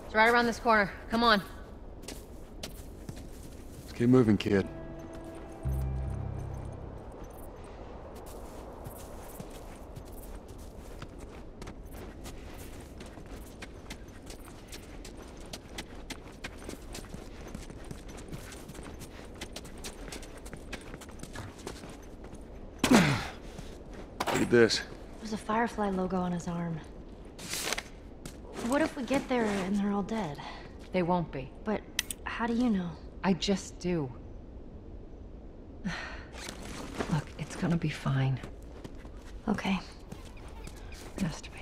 It's right around this corner. Come on. Let's keep moving, kid. Look at this. There's a Firefly logo on his arm. What if we get there and they're all dead? They won't be. But how do you know? I just do. Look, it's gonna be fine. Okay. Has to be.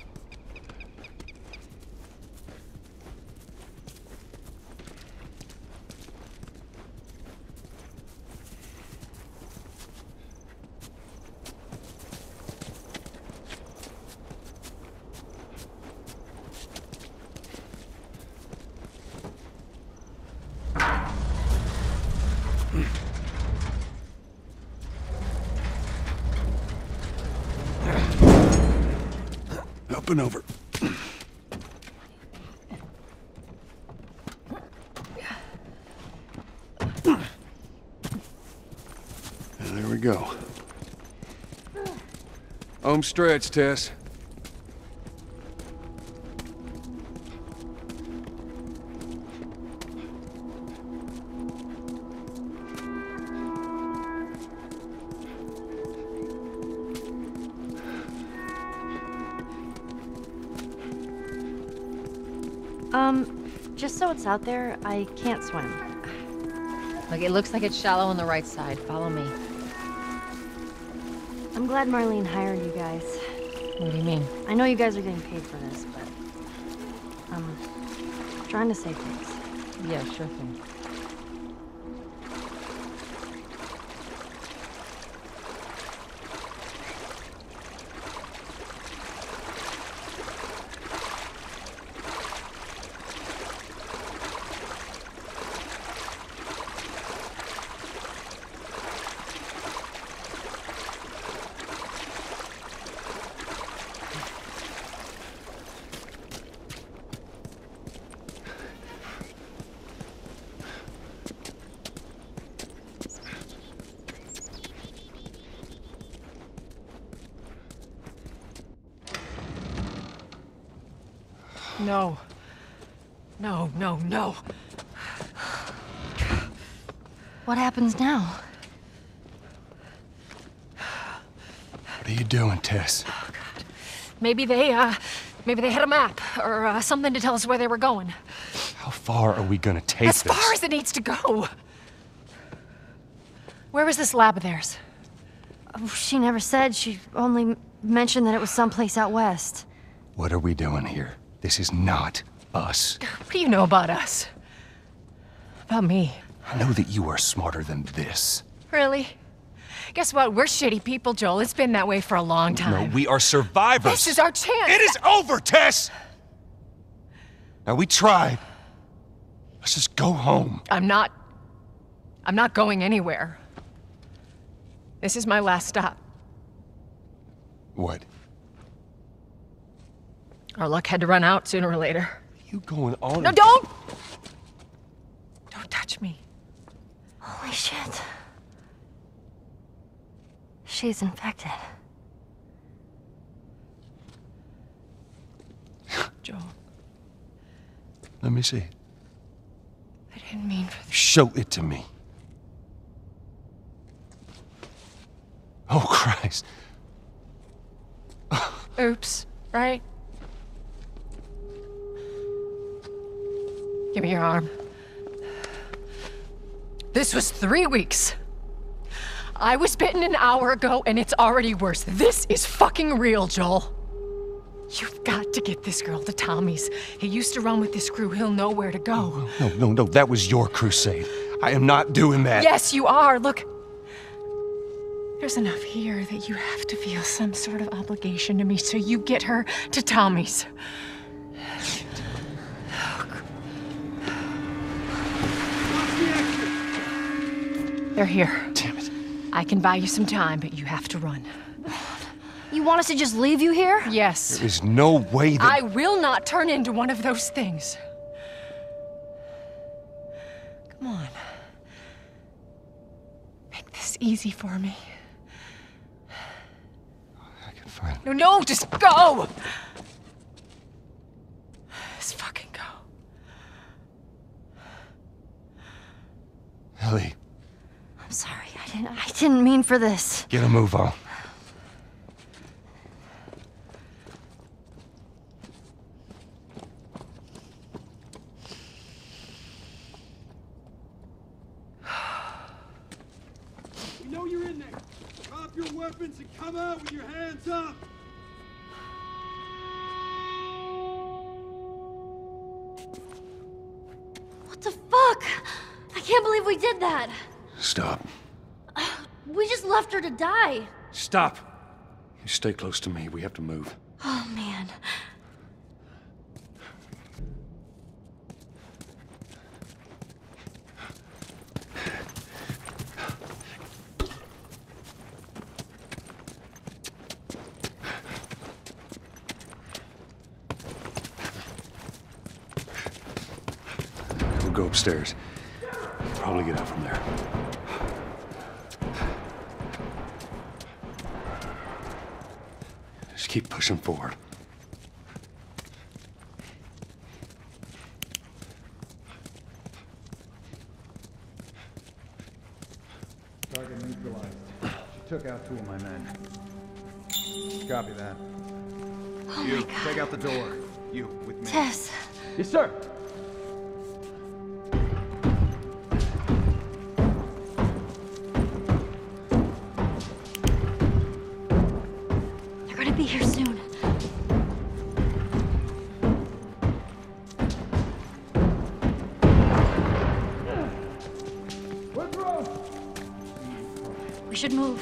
Up and over. And there we go. Home stretch, Tess. Just so it's out there, I can't swim. Look, it looks like it's shallow on the right side. Follow me. I'm glad Marlene hired you guys. What do you mean? I know you guys are getting paid for this, but I'm trying to save things. Yeah, sure thing. No. No, no, no. What happens now? What are you doing, Tess? Oh, God. Maybe they had a map, or something to tell us where they were going. How far are we gonna take this? As far as it needs to go. Where was this lab of theirs? Oh, she never said. She only mentioned that it was someplace out west. What are we doing here? This is not us. What do you know about us? About me? I know that you are smarter than this. Really? Guess what? We're shitty people, Joel. It's been that way for a long time. No, we are survivors. This is our chance. It is over, Tess! Now, we tried. Let's just go home. I'm not going anywhere. This is my last stop. What? Our luck had to run out sooner or later. You going on? No, don't! Don't touch me. Holy shit. She's infected. Joel, Let me see. I didn't mean for this. Show it to me. Oh, Christ. Oops, right? Give me your arm. This was 3 weeks. I was bitten an hour ago, and it's already worse. This is fucking real, Joel. You've got to get this girl to Tommy's. He used to run with this crew. He'll know where to go. No. That was your crusade. I am not doing that. Yes, you are. Look. There's enough here that you have to feel some sort of obligation to me, so you get her to Tommy's. They're here. Damn it. I can buy you some time, but you have to run. You want us to just leave you here? Yes. There is no way that... I will not turn into one of those things. Come on. Make this easy for me. I can find it. No, just go! Just fucking go. Ellie, I'm sorry. I didn't mean for this. get a move on. We know you're in there. Drop your weapons and come out with your hands up. What the fuck? I can't believe we did that. Stop. We just left her to die. Stop. You stay close to me. We have to move. Oh, man. We'll go upstairs. Probably get out from there. Just keep pushing forward. Target neutralized. She took out 2 of my men. Copy that. Oh You, my God. take out the door. You, with me. Tess. Yes, sir. They're gonna be here soon. We should move.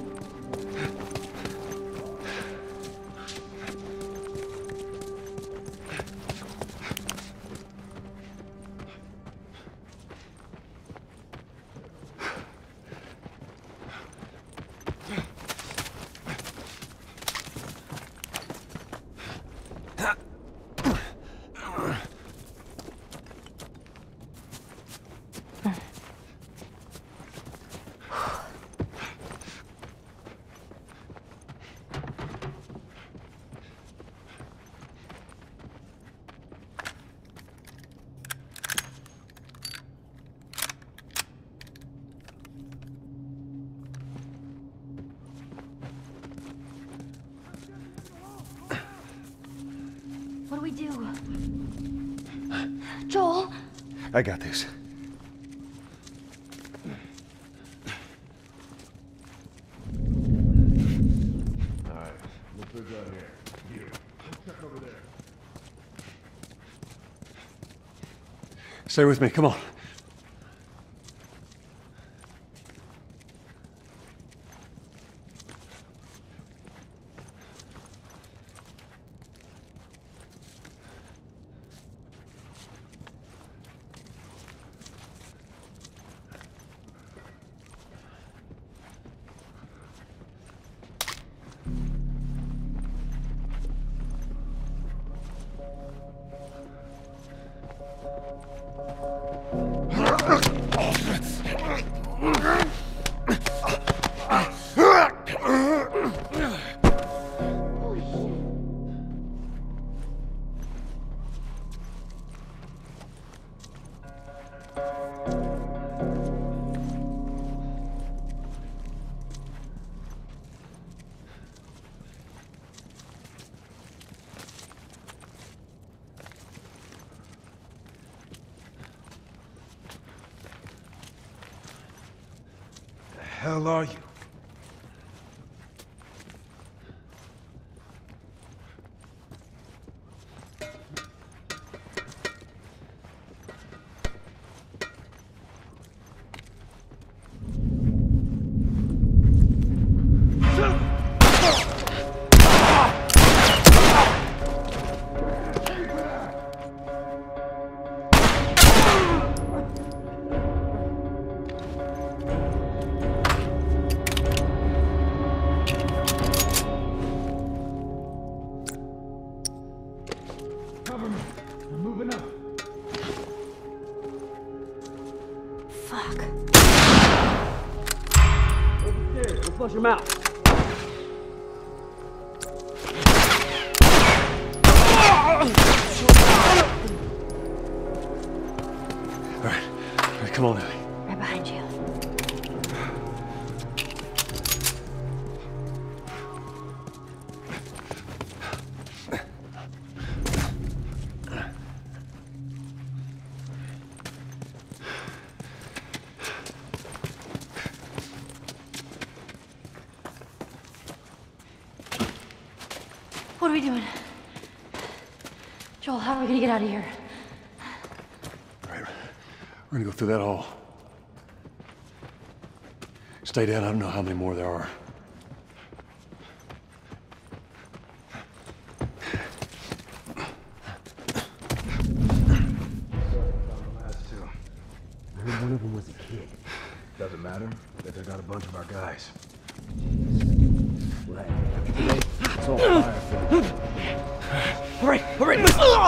What do we do? Joel? I got this. Alright, look who's out here. You. Check over there. Stay with me. Come on. The hell are you? Cover me. I'm moving up. Upstairs, we'll flush him out. All right, come on, Ellie. Right behind you. What are we doing? Joel, how are we gonna get out of here? All right, we're gonna go through that hall. Stay down, I don't know how many more there are. One of them was a kid. Doesn't matter. That they got a bunch of our guys. Right. It's all fire. Hurry! Hurry!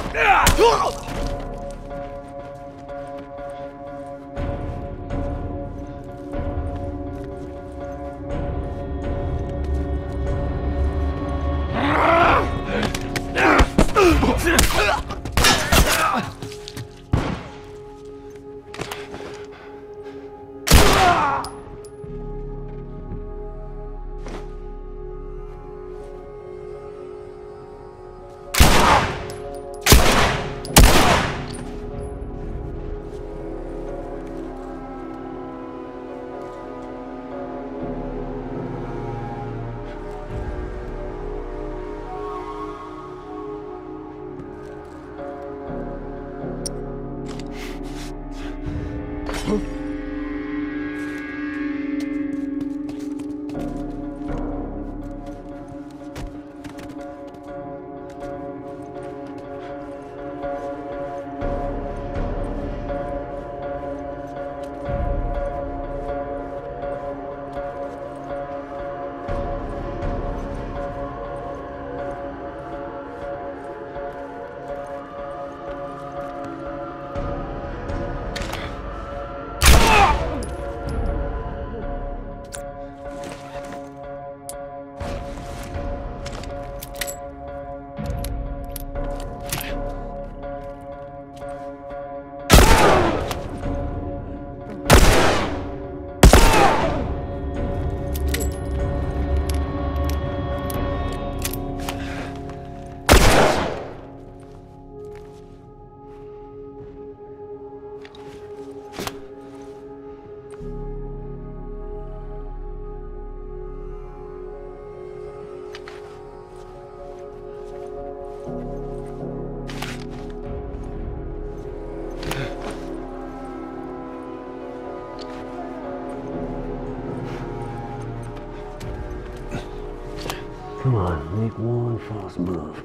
Come on, make one false move.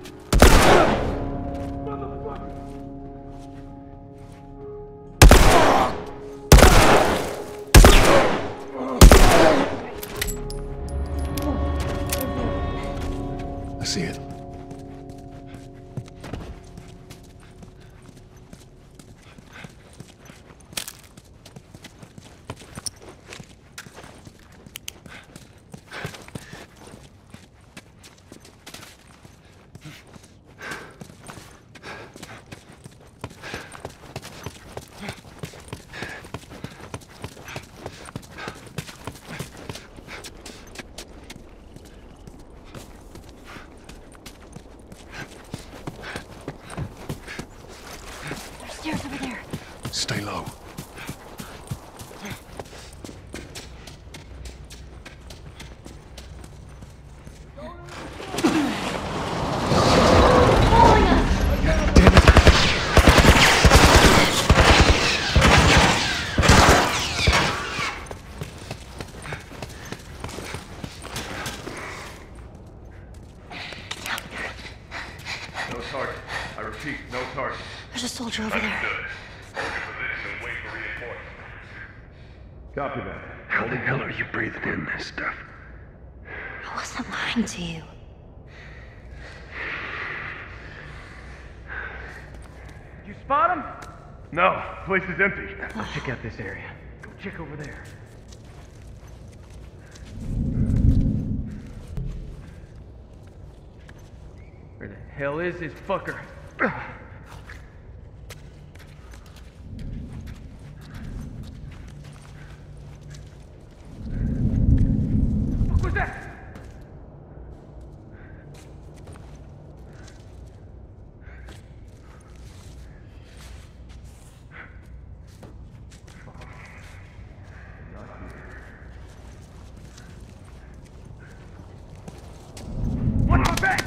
I see it. Stairs over there. Stay low. No target. I repeat, no target. There's a soldier over there. Understood. Hold your position and wait for reinforcements. Copy that. How the hell are you breathing in this stuff? I wasn't lying to you. You spot him? No, place is empty. Check out this area. Go chick over there. Where the hell is this fucker? What was that? What was that?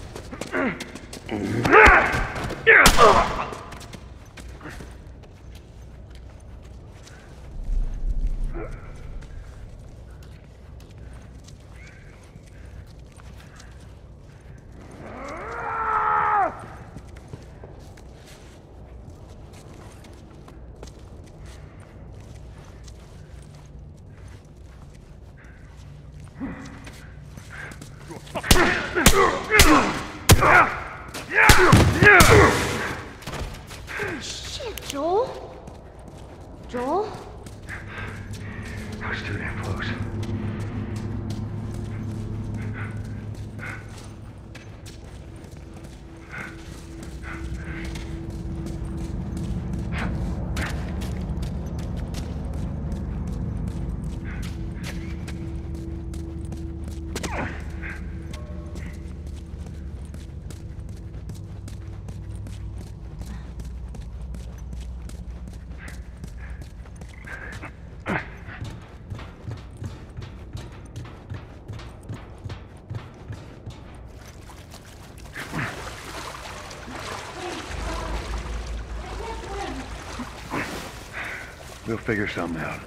Shit, Joel? Joel? I was too damn close. We'll figure something out.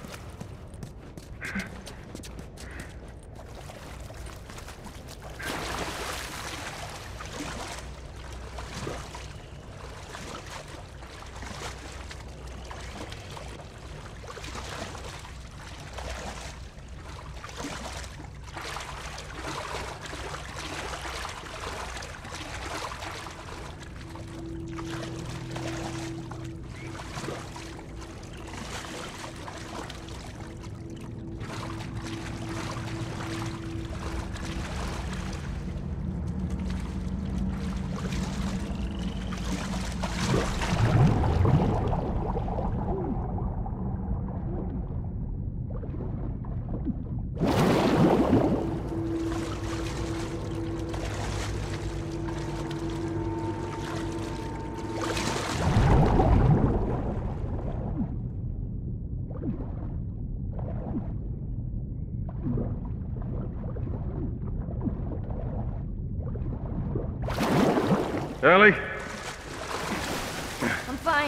Ellie? I'm fine.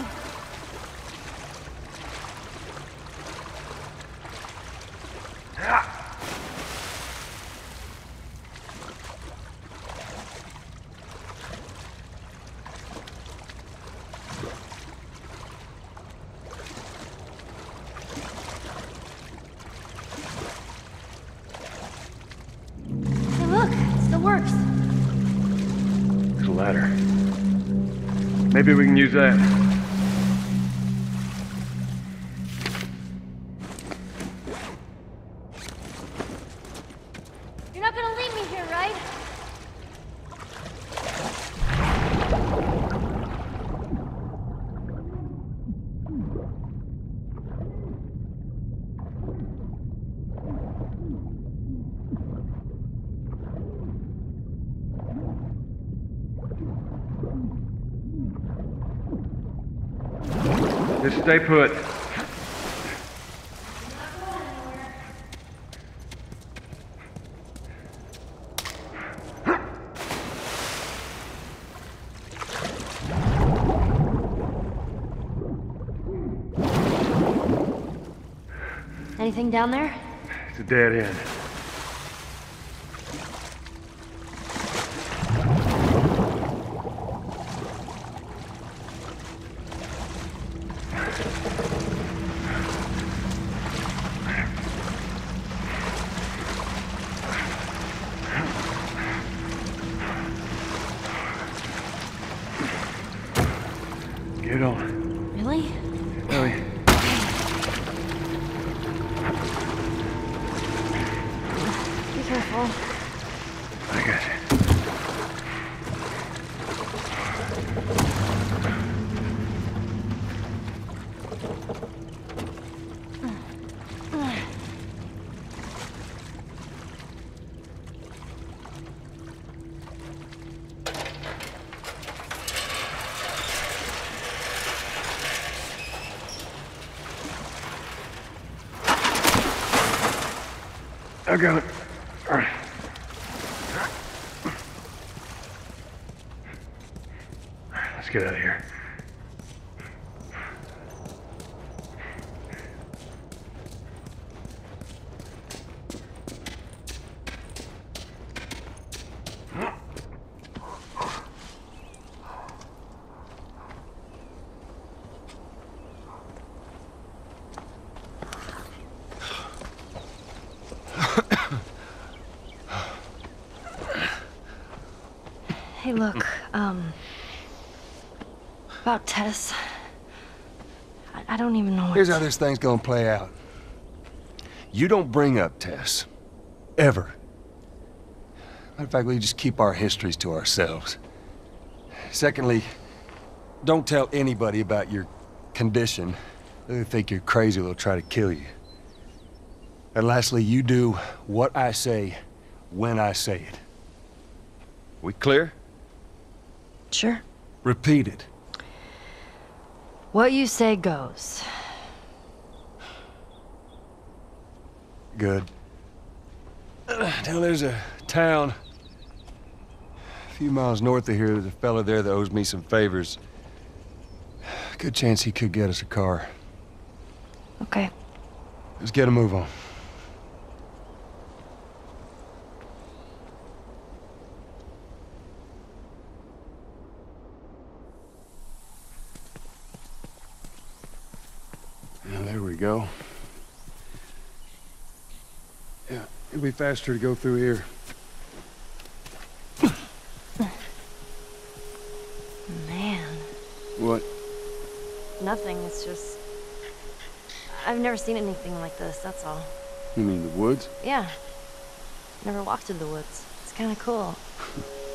Hey, look, it still works. There's a ladder. Maybe we can use that. You're not gonna leave me here, right? Just stay put. Anything down there? It's a dead end. Get on. Really? Ellie. I got it. All right. Let's get out of here. Hey, look, about Tess. I don't even know what Here's how this thing's gonna play out. You don't bring up Tess. Ever. Matter of fact, we just keep our histories to ourselves. Secondly, don't tell anybody about your condition. They think you're crazy, they'll try to kill you. And lastly, you do what I say, when I say it. We clear? Sure. Repeat it. What you say goes. Good. Now there's a town a few miles north of here. There's a fella there that owes me some favors. Good chance he could get us a car. Okay. Let's get a move on. Now, there we go. Yeah, it'll be faster to go through here. Man. What? Nothing, it's just... I've never seen anything like this, that's all. You mean the woods? Yeah. Never walked through the woods. It's kind of cool.